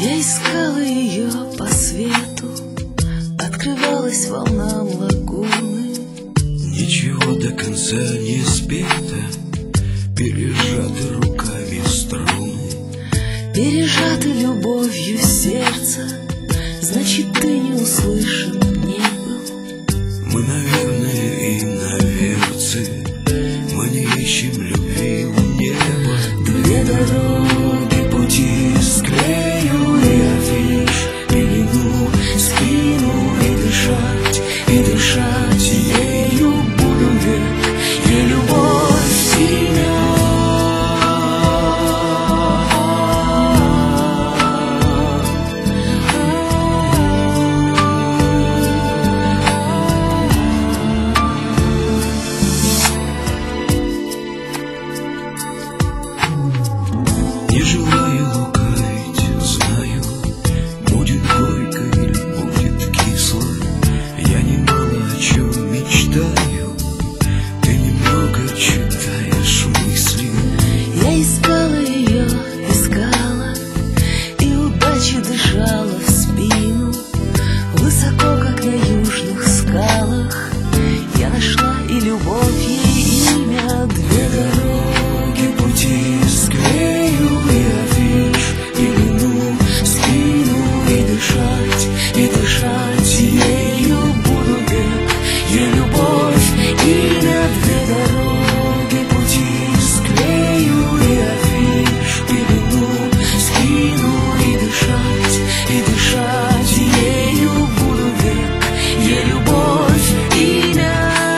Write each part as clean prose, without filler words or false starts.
Я искала ее по свету, открывалась волнам лагуны. Ничего до конца не спето, пережаты руками струны. Пережаты любовью сердца, значит, ты не услышан не был. Мы, наверное, иноверцы, мы не ищем любви у неба. Две дороги Пути склею и афиш, пелену скину и дышать ею буду век, ей любовь имя. Не желаю лукавить, знаю, будет горько или будет кисло. Я немало о чем мечтаю, ты немного читаешь мысли. Я искала ее, искала, и удача дышала в спину. Высоко, как на южных скалах, я нашла и любовь, ей имя. Две Дороги, пути склею и афиш, пелену скину и дышать ею буду век, ей любовь имя. Две дороги, пути склею и афиш, пелену скину и дышать ею буду век, ей любовь имя.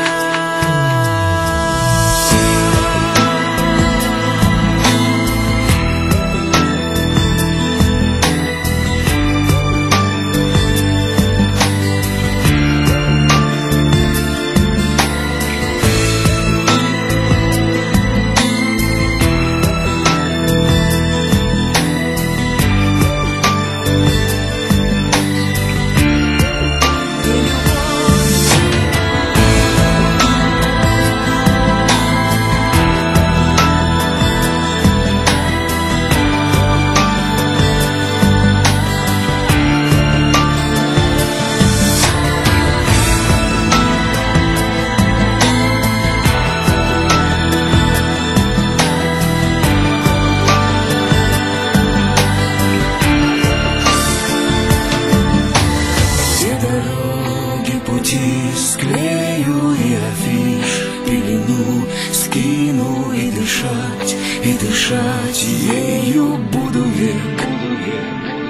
Пути склею и афиш, пелену скину и дышать ею буду век.